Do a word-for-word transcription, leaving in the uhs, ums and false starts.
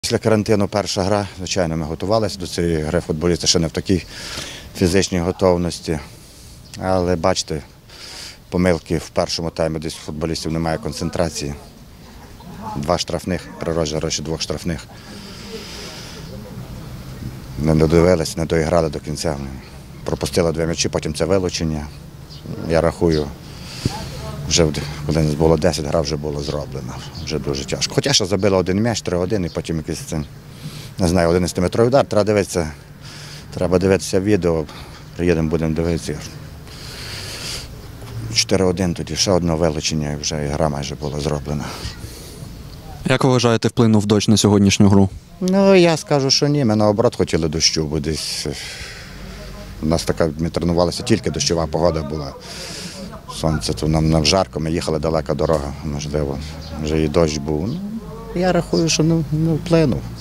Після карантину перша гра, звичайно, ми готувалися до цієї гри, футболісти ще не в такій фізичній готовності. Але бачите, помилки в першому таймі, десь у футболістів немає концентрації. Два штрафних, при розіграші двох штрафних. Не додивилися, не доіграли до кінця. Пропустили два м'ячі, потім це вилучення. Я рахую, вже коли нас було десять, гра вже була зроблена. Вже дуже тяжко. Хоча ще забили один м'яч, три один, і потім якийсь, це, не знаю, одинадцятиметровий удар. Треба дивитися, треба дивитися відео, приїдемо, будемо дивитися. чотири один, тоді ще одне вилучення, і вже і гра майже була зроблена. Як ви вважаєте, вплинув дощ на сьогоднішню гру? Ну, я скажу, що ні. Ми наоборот хотіли дощу, бо десь у нас така, ми тренувалися, тільки дощова погода була. Сонце, то нам, нам жарко, ми їхали далека дорога, можливо, вже і дощ був. Ну, я рахую, що ну, ну, вплинув.